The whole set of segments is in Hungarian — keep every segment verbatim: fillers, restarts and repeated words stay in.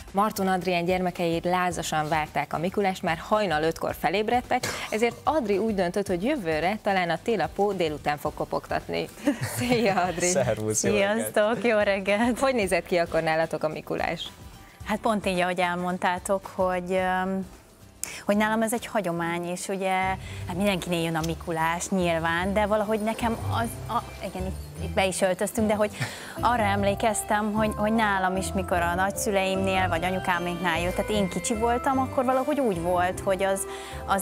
Marton Adrián gyermekei lázasan várták a Mikulást, már hajnal ötkor felébredtek, ezért Adri úgy döntött, hogy jövőre talán a télapó délután fog kopogtatni. Szia, Adri! Szervusz, jó Sziasztok, jó reggelt! Hogy nézett ki akkor nálatok a Mikulás? Hát pont így, ahogy elmondtátok, hogy, hogy nálam ez egy hagyomány, és ugye hát mindenkinél jön a Mikulás nyilván, de valahogy nekem az, a, igen, itt, itt be is öltöztünk, de hogy arra emlékeztem, hogy, hogy nálam is, mikor a nagyszüleimnél, vagy anyukáméknál jött, tehát én kicsi voltam, akkor valahogy úgy volt, hogy az, az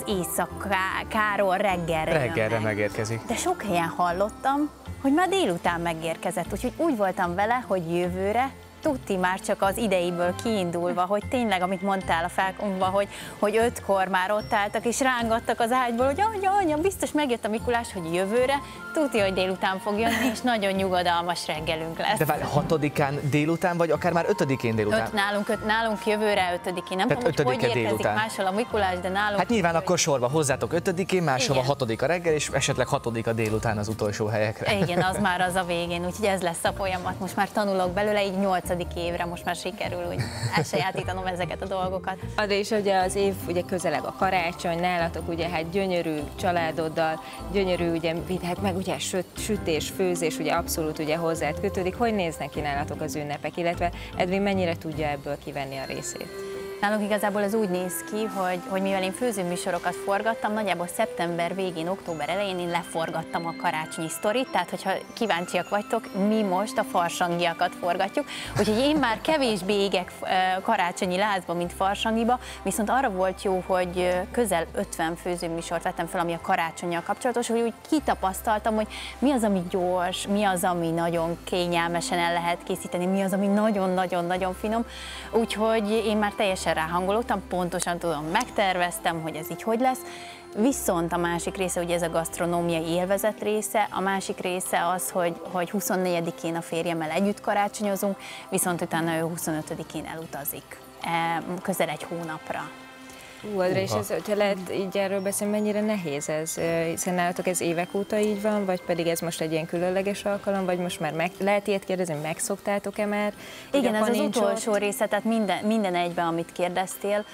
éjszakáról reggelre Reggelre jönnek. megérkezik. De sok helyen hallottam, hogy már délután megérkezett, úgyhogy úgy voltam vele, hogy jövőre tuti már csak az ideiből kiindulva, hogy tényleg, amit mondtál a felkomba, hogy, hogy ötkor már ott álltak és rángattak az ágyból, hogy anya, anya, biztos megjött a Mikulás, hogy jövőre, tuti, hogy délután fog jönni, és nagyon nyugodalmas reggelünk lesz. De várj, hatodikán délután, vagy akár már ötödikén délután? Öt, nálunk, öt, nálunk jövőre ötödikén, nem Tehát tudom, hogy hogy érkezik délután. máshol a Mikulás, de nálunk... Hát nyilván akkor sorba hozzátok ötödikén, máshova Igen. hatodika reggel, és esetleg hatodika délután az utolsó helyekre. Igen, az már az a végén, úgyhogy ez lesz a folyamat. Most már tanulok belőle, így nyolcadik évre most már sikerül úgy elsajátítanom ezeket a dolgokat. Adri, és ugye az év ugye közeleg a karácsony, nálatok ugye hát gyönyörű családoddal, gyönyörű ugye, hát meg ugye süt, sütés, főzés, ugye abszolút ugye hozzád kötődik. Hogy néznek ki nálatok az ünnepek, illetve Edwin mennyire tudja ebből kivenni a részét? Nálunk igazából ez úgy néz ki, hogy, hogy mivel én főzőműsorokat forgattam, nagyjából szeptember végén, október elején én leforgattam a karácsonyi sztorit, tehát hogyha kíváncsiak vagytok, mi most a farsangiakat forgatjuk, úgyhogy én már kevésbé égek karácsonyi lázba, mint farsangiba, viszont arra volt jó, hogy közel ötven főzőműsort vettem fel, ami a karácsonnyal kapcsolatos, hogy úgy kitapasztaltam, hogy mi az, ami gyors, mi az, ami nagyon kényelmesen el lehet készíteni, mi az, ami nagyon-nagyon-nagyon finom, úgyhogy én már teljesen ráhangolódtam, pontosan tudom, megterveztem, hogy ez így hogy lesz, viszont a másik része, ugye ez a gasztronómiai élvezet része, a másik része az, hogy, hogy huszonnegyedikén a férjemmel együtt karácsonyozunk, viszont utána ő huszonötödikén elutazik, közel egy hónapra. Ú, Adri, és ez, hogyha lehet így erről beszélni, mennyire nehéz ez? Hiszen nálatok ez évek óta így van, vagy pedig ez most egy ilyen különleges alkalom, vagy most már meg, lehet ilyet kérdezni, megszoktátok-e már? Igen, ez az nincs utolsó ott? része, tehát minden, minden egyben, amit kérdeztél,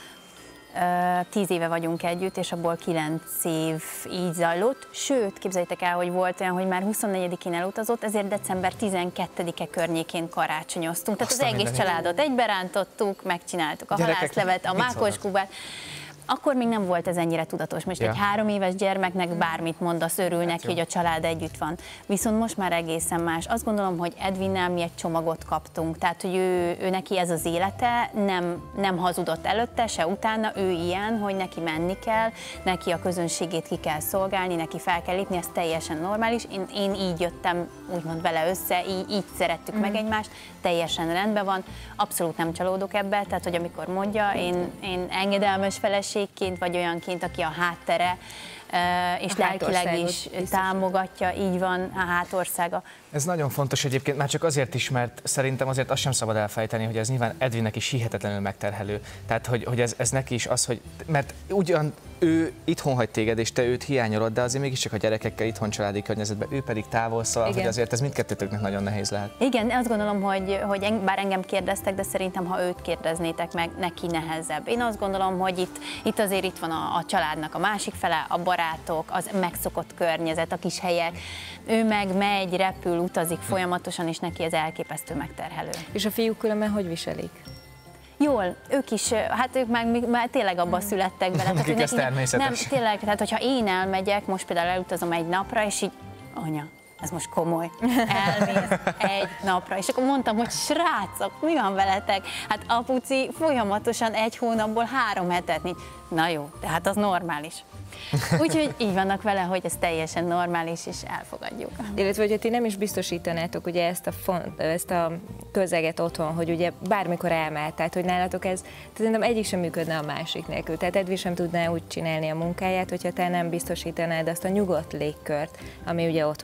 tíz éve vagyunk együtt, és abból kilenc év így zajlott. Sőt, képzeljétek el, hogy volt olyan, hogy már huszonnegyedikén elutazott, ezért december tizenkettedike környékén karácsonyoztunk. Tehát Aztán az egész minden családot egyberántottuk, megcsináltuk a Gyerekek, halászlevet, a mit mákoskubát. Akkor még nem volt ez ennyire tudatos. Most ja. egy három éves gyermeknek bármit mondasz, örül neki, hogy a család együtt van. Viszont most már egészen más. Azt gondolom, hogy Edwinnel mi egy csomagot kaptunk. Tehát, hogy ő, ő neki ez az élete, nem, nem hazudott előtte, se utána, ő ilyen, hogy neki menni kell, neki a közönségét ki kell szolgálni, neki fel kell lépni, ez teljesen normális. Én, én így jöttem úgymond vele össze, így, így szerettük mm. meg egymást, teljesen rendben van, abszolút nem csalódok ebbe, tehát, hogy amikor mondja, én, én engedelmes feleségként, vagy olyanként, aki a háttere, és a lelkileg is támogatja, így van, a hátországa. Ez nagyon fontos egyébként, már csak azért is, mert szerintem azért azt sem szabad elfejteni, hogy ez nyilván Edwinnek is hihetetlenül megterhelő. Tehát, hogy, hogy ez, ez neki is az, hogy, mert ugyan ő itthon hagy téged, és te őt hiányolod, de azért mégiscsak a gyerekekkel itthon családi környezetben, ő pedig távol, szóval, hogy azért ez mindkettőtöknek nagyon nehéz lehet. Igen, azt gondolom, hogy, hogy bár engem kérdeztek, de szerintem, ha őt kérdeznétek meg, neki nehezebb. Én azt gondolom, hogy itt, itt azért itt van a, a családnak a másik fele, a barátok, az megszokott környezet, a kis helyek. Ő meg megy, repül, utazik folyamatosan, és neki ez elképesztő megterhelő. És a fiúk különben hogy viselik? Jól, ők is, hát ők már, már tényleg abba születtek bele. Nekik ez természetes. Nem, tényleg, tehát hogyha én elmegyek, most például elutazom egy napra, és így, anya, ez most komoly, elmész egy napra. És akkor mondtam, hogy srácok, mi van veletek? Hát apuci folyamatosan egy hónapból három hetet nincs. Na jó, tehát az normális. Úgyhogy így vannak vele, hogy ez teljesen normális, és elfogadjuk. Illetve, hogy ti nem is biztosítanátok ugye ezt a, font, ezt a közeget otthon, hogy ugye bármikor elmehet, tehát hogy nálatok ez, szerintem egyik sem működne a másik nélkül. Tehát Edwin sem tudná úgy csinálni a munkáját, hogyha te nem biztosítanád azt a nyugodt légkört, ami ugye otthon körülvesz.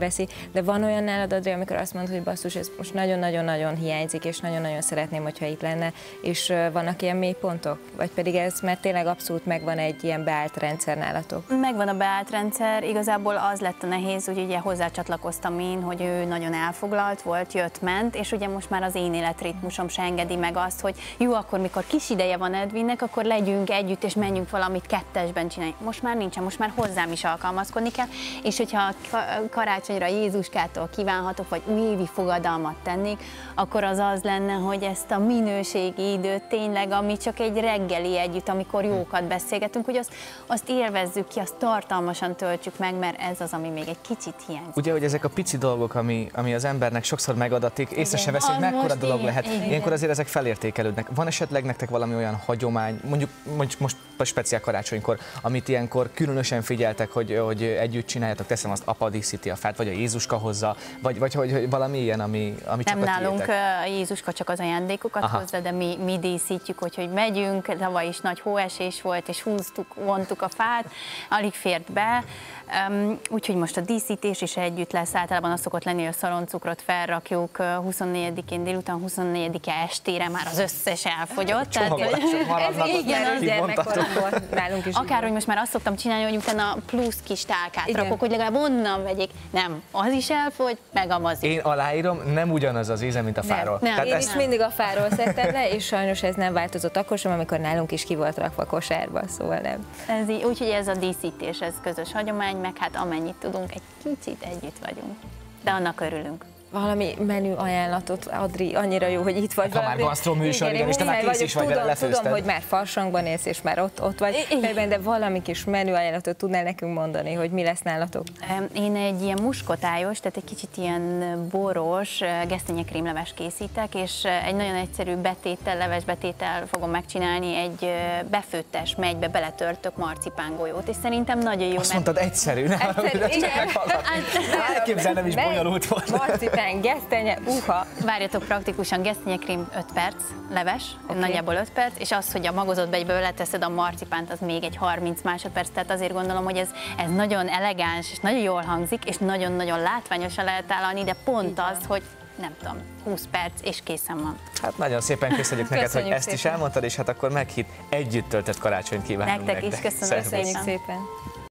észreveszi, de van olyan nálad, Adri, amikor azt mondod, hogy basszus, ez most nagyon-nagyon-nagyon hiányzik, és nagyon-nagyon szeretném, hogyha itt lenne, és vannak ilyen mélypontok? Vagy pedig ez, mert tényleg abszolút megvan egy ilyen beállt rendszer nálatok? Megvan a beállt rendszer, igazából az lett a nehéz, hogy ugye hozzácsatlakoztam én, hogy ő nagyon elfoglalt volt, jött, ment, és ugye most már az én életritmusom se engedi meg azt, hogy jó, akkor mikor kis ideje van Edwinnek, akkor legyünk együtt, és menjünk valamit kettesben csinálni. Most már nincsen, most már hozzám is alkalmazkodni kell, és hogyha karácsonyra Jézuskától kívánhatok, vagy újévi fogadalmat tennék, akkor az az lenne, hogy ezt a minőségi időt tényleg, ami csak egy reggeli együtt, amikor jókat beszélgetünk, hogy azt, azt élvezzük ki, azt tartalmasan töltsük meg, mert ez az, ami még egy kicsit hiányzik. Ugye, hogy ezek a pici dolgok, ami, ami az embernek sokszor megadatik, észre se veszi, hogy mekkora dolog igen, lehet. Igen. Ilyenkor azért ezek felértékelődnek. Van esetleg nektek valami olyan hagyomány, mondjuk, mondjuk most speciál karácsonykor, amit ilyenkor különösen figyeltek, hogy, hogy együtt csináljátok, teszem azt, apa díszíti a fát, vagy a Jézuska hozza, vagy, vagy hogy, hogy valami ilyen, ami, ami nem csak a nálunk tiétek. A Jézuska csak az ajándékokat Aha. hozza, de mi, mi díszítjük, hogy, hogy megyünk, tavaly is nagy hóesés volt, és húztuk, vontuk a fát, alig fért be, um, úgyhogy most a díszítés is együtt lesz, általában az szokott lenni, hogy a szaloncukrot felrakjuk huszonnégyedikén délután, huszonnégyedike estére már az összes elfogyott. Csomagolások maradnak, igen, gyermekkoromból nálunk is. Akárhogy most már azt szoktam csinálni, hogy utána plusz kis tálkát igen. rakok, hogy legalább onnan vegyék. Nem, az is elfogy, meg a mazik. Én aláírom, nem ugyanaz az íze, mint a fáról. Nem, nem. Én ezt... is mindig a fáról szedtem le, és sajnos ez nem változott akkor sem, amikor nálunk is ki volt rakva kosárba, szóval nem. Ez így, úgyhogy ez a díszítés, ez közös hagyomány, meg hát amennyit tudunk, egy kicsit együtt vagyunk. De annak örülünk. Valami menü ajánlatot, Adri, annyira jó, hogy itt vagy. Ha már gasztró műsor, igen, és te már kész is vagy vele, lefőzted. Tudom, hogy már farsangban élsz, és már ott, ott vagy, igen. De valami kis menü ajánlatot tudnál nekünk mondani, hogy mi lesz nálatok? Én egy ilyen muskotályos, tehát egy kicsit ilyen boros gesztenyekrémleves készítek, és egy nagyon egyszerű betéttel, leves betéttel fogom megcsinálni, egy befőttes megybe beletörtök marcipángolyót, és szerintem nagyon jó. Azt mondtad egyszerű, nem? Egyszerű, igen. Elképzelnem is bonyolult volt. Gesztenye, uha. Várjatok, praktikusan gesztenyekrém öt perc, leves, okay. Nagyjából öt perc, és az, hogy a magozott begyből leteszed a marcipánt, az még egy harminc másodperc, tehát azért gondolom, hogy ez, ez nagyon elegáns, és nagyon jól hangzik, és nagyon-nagyon látványosan lehet állani, de pont igen. Az, hogy nem tudom, húsz perc, és készen van. Hát nagyon szépen köszönjük neked, hogy ezt szépen. Is elmondtad, és hát akkor meghitt együtt töltött karácsonyt kívánunk nektek. Nektek is, köszönöm szépen.